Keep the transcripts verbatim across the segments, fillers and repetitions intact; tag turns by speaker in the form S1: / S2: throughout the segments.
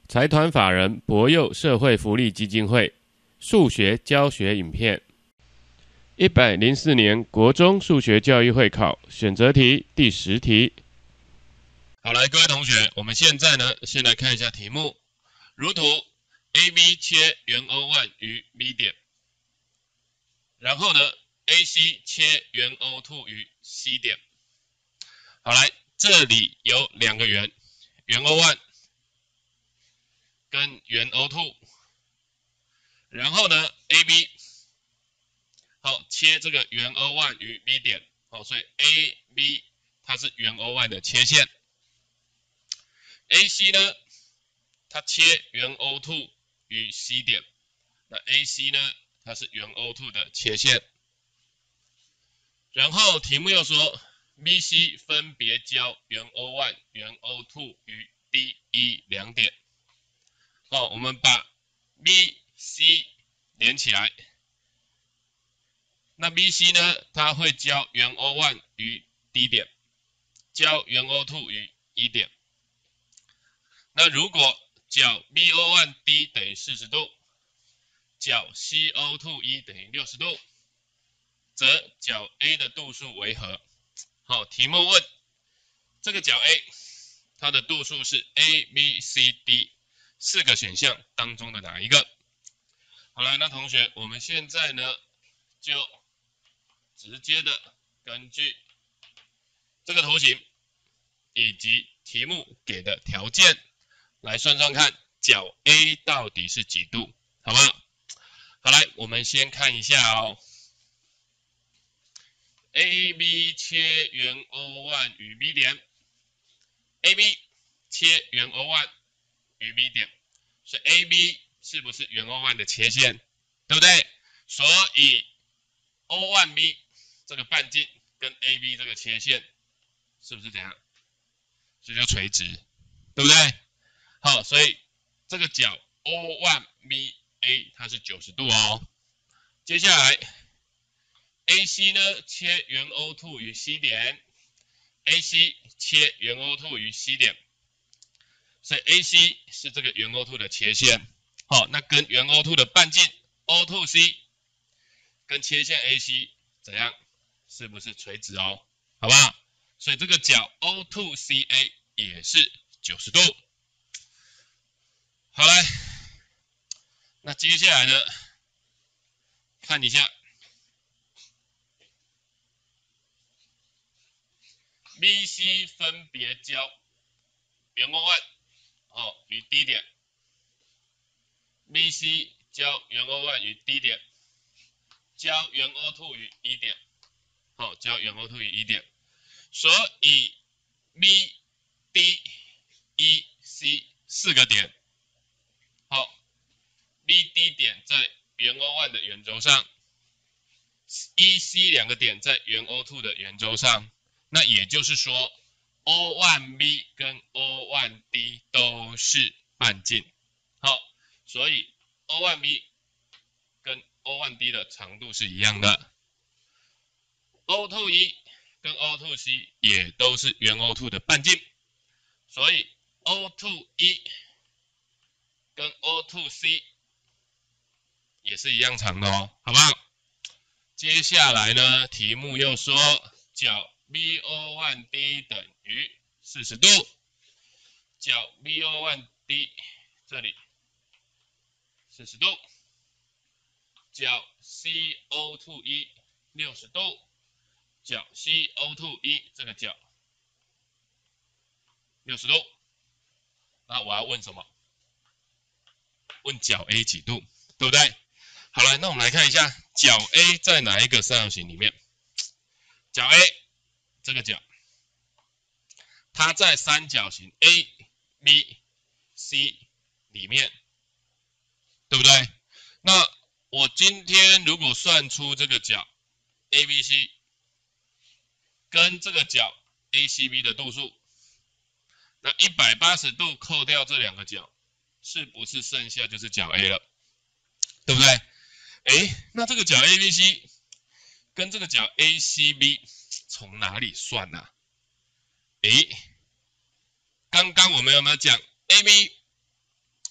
S1: 财团法人博幼社会福利基金会数学教学影片。一百零四年国中数学教育会考选择题第十题。
S2: 好，来各位同学，我们现在呢，先来看一下题目。如图 A B 切圆 O 一 于 B 点，然后呢 A C 切圆 O 二 于 C 点。好，来这里有两个圆，圆 O 一 跟圆 O 二，然后呢 A B 好切这个圆 O 一 于 B 点，好，所以 A B 它是圆 O 一 的切线。A C 呢，它切圆 O 二 于 C 点，那 A C 呢，它是圆 O 二 的切线。然后题目又说 B C 分别交圆 O 一、圆 O 二 于 D 一 两点。好，我们把 B C 连起来。那 B C 呢，它会交圆 O 一 于 D 点，交圆 O 二 于一点。那如果角 B O 一 D 等于四十度，角 C O 二 一 等于六十度，则角 A 的度数为何？好，题目问这个角 A 它的度数是 A B C D 四个选项当中的哪一个？好了，那同学，我们现在呢就直接的根据这个图形以及题目给的条件来算算看角 A 到底是几度，好不好？好，来我们先看一下哦。A B 切圆 O 一 于 B 点 ，A B 切圆 O 一 于 B 点，所以 A B 是不是圆 O 一 的切线？对不对？所以 O 一 B 这个半径跟 A B 这个切线是不是怎样？这就垂直，对不对？好，所以这个角 O 一 B A 它是九十度哦。接下来 A C 呢切圆 O 二 于 C 点 ，A C 切圆 O 二 于 C 点，所以 A C 是这个圆 O 二 的切线。好，那跟圆 O 二 的半径 O 二 C 跟切线 A C 怎样？是不是垂直哦？好不好？所以这个角 O 二 C A 也是九十度。好，来，那接下来呢，看一下 B C 分别交圆 O 一 哦于 D 点 ，B C 交圆 O 一 于 D 点，交圆 O 二 于一点，好，交圆 O 二 于一点，所以 B、D、E、C 四个点，好 ，B、D 点在圆 O 一 的圆周上 ，E、C 两个点在圆 O 二 的圆周上。那也就是说 ，O 一 B 跟 O 一 D 都是半径，好，所以 O 一 B 跟 O 一 D 的长度是一样的 ，O 二 一 跟 O 二 C 也都是圆 O 二 的半径，所以 O 二 一 跟 O 二 C 也是一样长的哦，好不好？接下来呢，题目又说角B O 一 D 等于四十度，角 B O 一 D 这里四十度，角 C O 二 一 六十度，角 C O 二 一 这个角六十度。那我要问什么？问角 A 几度，对不对？好了，那我们来看一下角 A 在哪一个三角形里面？角 A 这个角，它在三角形 A、B、C 里面，对不对？那我今天如果算出这个角 A、B、C 跟这个角 A、C、B 的度数，那一百八十度扣掉这两个角，是不是剩下就是角 A 了？对不对？哎，那这个角 A、B、C 跟这个角 A、C、B 从哪里算呢、啊？诶，刚刚我们有没有讲 A B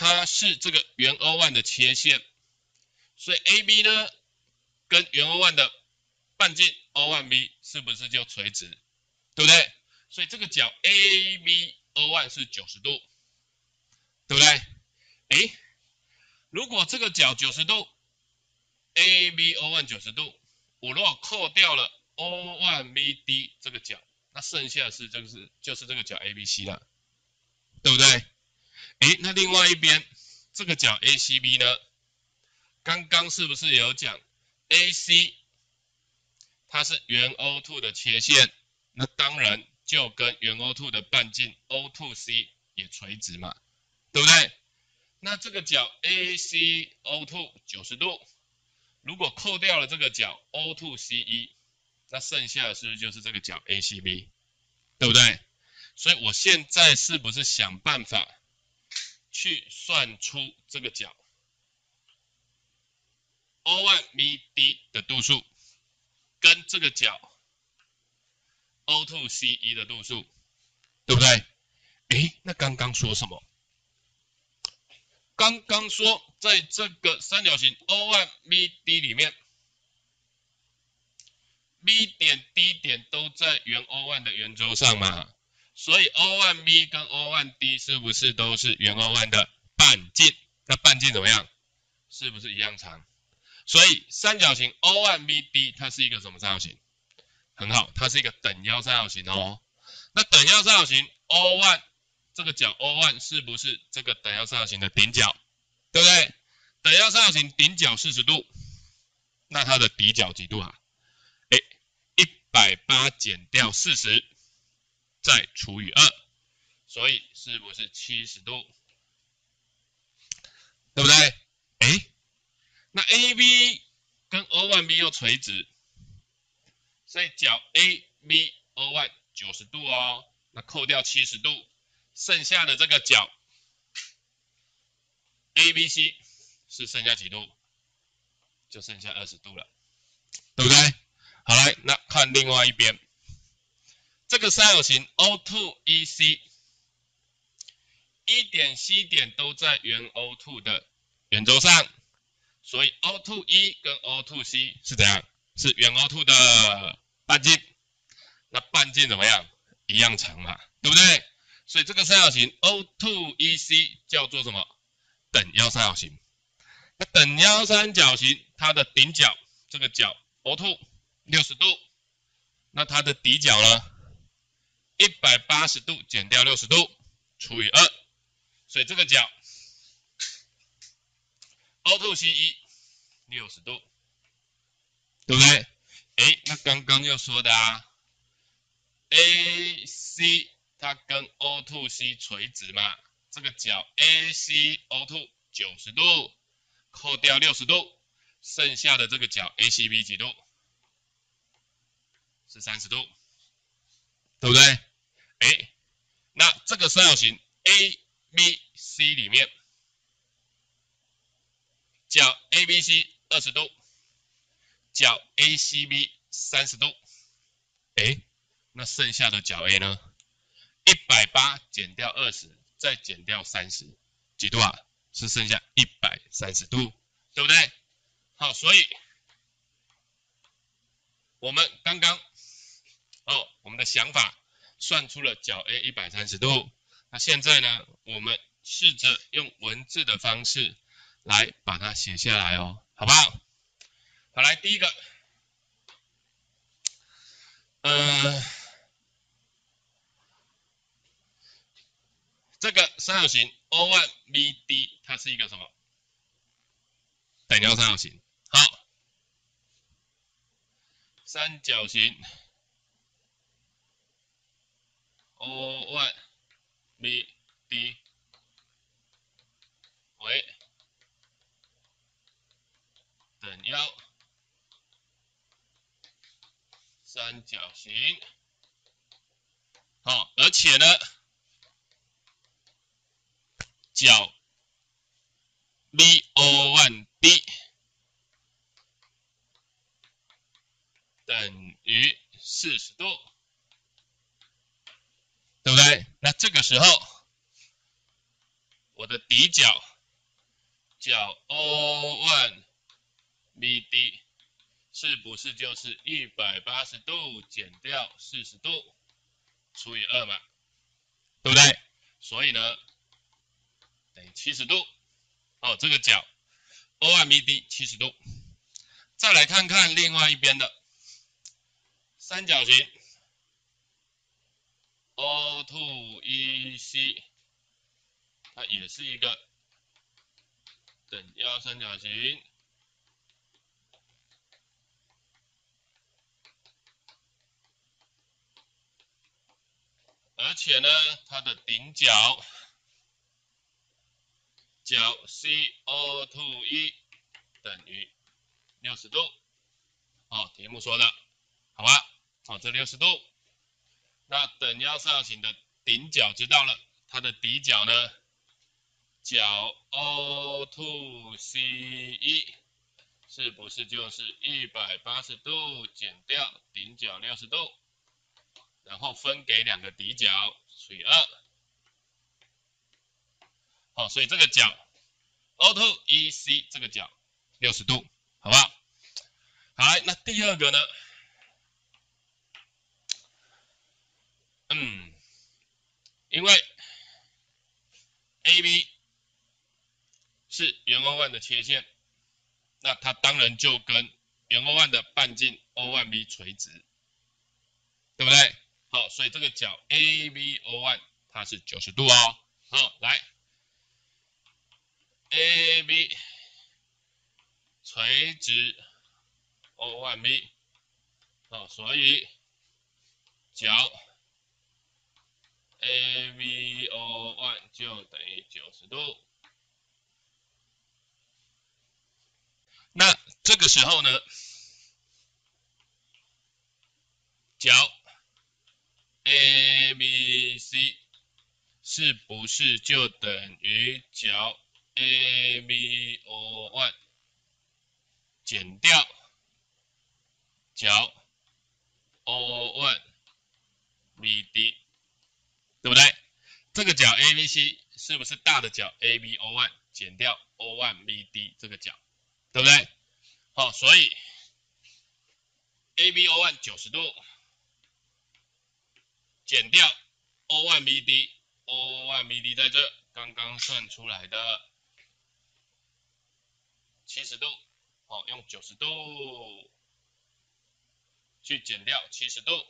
S2: 它是这个圆 O 一 的切线，所以 A B 呢跟圆 O 一 的半径 O 一 B 是不是就垂直？对不对？所以这个角 A B O 一 是九十度，对不对？诶，如果这个角九十度 ，A B O 一 九十度，我如果扣掉了 O 一 B D 这个角，那剩下是就是就是这个角 A B C 了，对不对？诶，那另外一边这个角 A C B 呢？刚刚是不是有讲 A C 它是圆 O 二 的切线？那当然就跟圆 O 二 的半径 O 二 C 也垂直嘛，对不对？那这个角 A C O 二 九十度，如果扣掉了这个角 O 二 C 一，那剩下的是不是就是这个角 A C B， 对不对？所以我现在是不是想办法去算出这个角 O 一 B D 的度数跟这个角 O 二 C 一 的度数，对不对？诶，那刚刚说什么？刚刚说在这个三角形 O 一 B D 里面 ，B 点 D 点都在圆 O 一 的圆周上嘛，所以 O 一 B 跟 O 一 D 是不是都是圆 O 一 的半径？那半径怎么样？是不是一样长？所以三角形 O 一 B D 它是一个什么三角形？很好，它是一个等腰三角形哦。那等腰三角形 O 一 这个角 O 一 是不是这个等腰三角形的顶角？对不对？等腰三角形顶角四十度，那它的底角几度啊？哎，一百八减掉四十，再除以二，所以是不是七十度？对不对？哎，那 A B 跟 O 一 B 又垂直，所以角 A B O 一 九十度哦，那扣掉七十度，剩下的这个角 A B C 是剩下几度？就剩下二十度了，对不对？好来，那看另外一边，这个三角形 O 二 E C， E 点 C 点都在圆 O 二 的圆周上，所以 O 二 E 跟 O 二 C 是怎样？是圆 O 二 的半径。那半径怎么样？一样长嘛，对不对？所以这个三角形 O 二 E C 叫做什么？等腰三角形。那等腰三角形它的顶角这个角 O 二 六十度，那它的底角呢？一百八十度减掉六十度除以二，所以这个角 O 二 C 一 六十度，对不对？哎，那刚刚又说的啊 ，A C 它跟 O 二 C 垂直嘛，这个角 A C O 二 九十度，扣掉六十度，剩下的这个角 A C B 几度？是三十度，对不对？哎，那这个三角形 A B C 里面，角 A B C 二十度，角 A C B 三十度，哎，那剩下的角 A 呢？一百八减掉二十，再减掉三十，几度啊？是剩下一百三十度，对不对？好，所以我们刚刚哦，我们的想法算出了角 A 一百三十度。那现在呢，我们试着用文字的方式来把它写下来哦，好不好？好，来第一个，呃，这个三角形 O 一 B D 它是一个什么？等腰三角形。好，三角形 O 一 B D 为等腰三角形。好，而且呢，角 B O 一 D 等于四十度，对不对？那这个时候，我的底角角 O 一 B D 是不是就是一百八十度减掉四十度除以二嘛？对不对？所以呢，等于七十度。哦，这个角 O 一 B D 七十度。再来看看另外一边的三角形 O 二 E C， 它也是一个等腰三角形。而且呢，它的顶角角 C O 二 E 等于六十度。哦，题目说的，好吧？哦，这六十度。那等腰三角形的顶角知道了，它的底角呢，角 O 二 C 一 是不是就是一百八十度减掉顶角六十度？然后分给两个底角除以二，好，所以这个角 O 二 E C 这个角六十度，好不好？好，那第二个呢？嗯，因为 A B 是圆 O 一 的切线，那它当然就跟圆 O 一 的半径 O 一 B 垂直，对不对？好，所以这个角 A B O 一 它是九十度哦。好，来 A B 垂直 O 一 B， 好，所以角 A B O 一 就等于九十度。那这个时候呢，角 A B C 是不是就等于角 A B O 一 减掉角 O 一 B D， 对不对？这个角 A B C 是不是大的角 A B O 一 减掉 O 一 B D 这个角，对不对？好，所以 A B O 一 九十度减掉 O 一 B D，O 一 B D 在这刚刚算出来的七十度，好，用九十度去减掉七十度，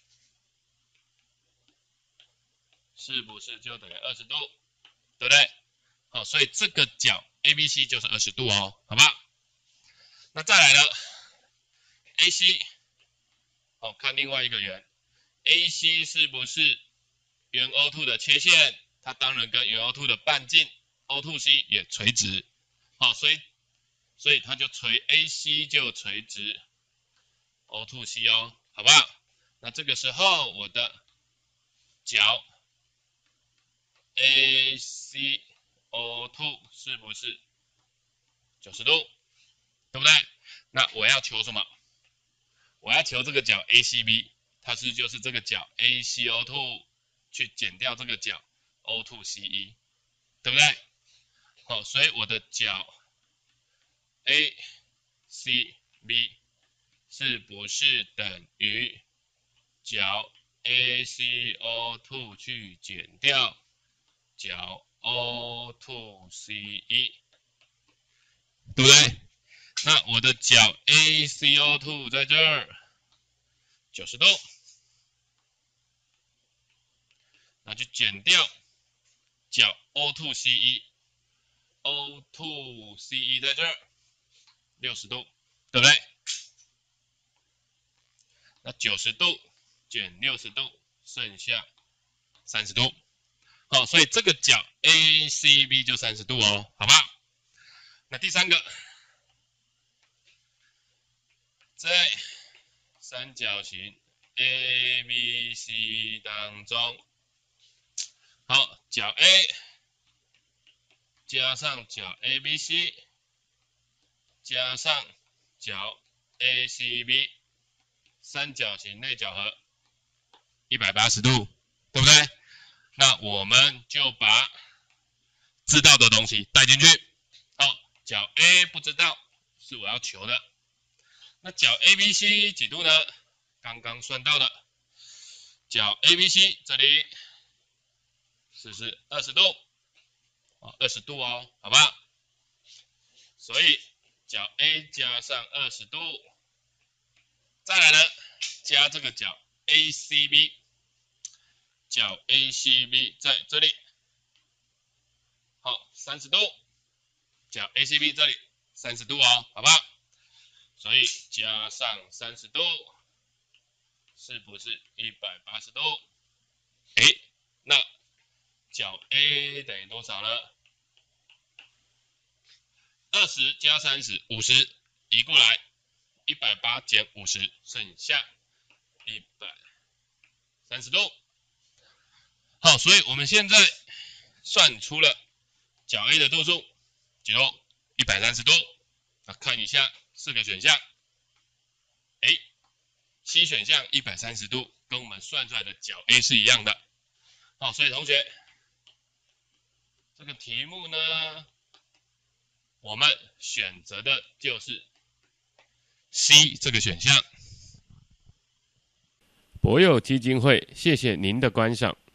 S2: 是不是就等于二十度？对不对？好，所以这个角 A B C 就是二十度哦，好吧？那再来了 A C， 好，看另外一个圆 A C 是不是圆 O 二 的切线？它当然跟圆 O 二 的半径 O 二 C 也垂直，好，所以所以它就垂 A C 就垂直 O 二 C 哦，好不好？那这个时候我的角 A C O 二 是不是九十度？对不对？那我要求什么？我要求这个角 A C B， 它是就是这个角 A C O 二 去减掉这个角 O 二 C 一， 对不对？好，所以我的角 A C B 是不是等于角 A C O 二 去减掉角 O 二 C 一， 对不对？那我的角 A C O 二 在这儿九十度，那就减掉角 O 二 C 一， O 二 C 一 在这儿六十度，对不对？那九十度减六十度剩下三十度，好，所以这个角 A C B 就三十度哦，好吧？那第三个，在三角形 A B C 当中，好，角 A 加上角 A B C 加上角 A C B， 三角形内角和一百八十度，对不对？那我们就把知道的东西带进去。好， 角 A 不知道，是我要求的。那角 A B C 几度呢？刚刚算到了，角 A B C 这里是不是二十度？哦，二十度哦，好吧？所以角 A 加上二十度，再来呢，加这个角 A C B， 角 A C B 在这里，好，三十度，角 A C B 这里三十度哦，好吧？所以加上三十度，是不是一百八十度？哎，那角 A 等于多少呢？二十加三十，五十，移过来，一百八减五十，剩下一百三十度。好，所以我们现在算出了角 A 的度数几度？一百三十度。啊，看一下四个选项，哎 ，C 选项一百三十度跟我们算出来的角 A 是一样的。好，所以同学，这个题目呢，我们选择的就是 C 这个选项。
S1: 博友基金会，谢谢您的观赏。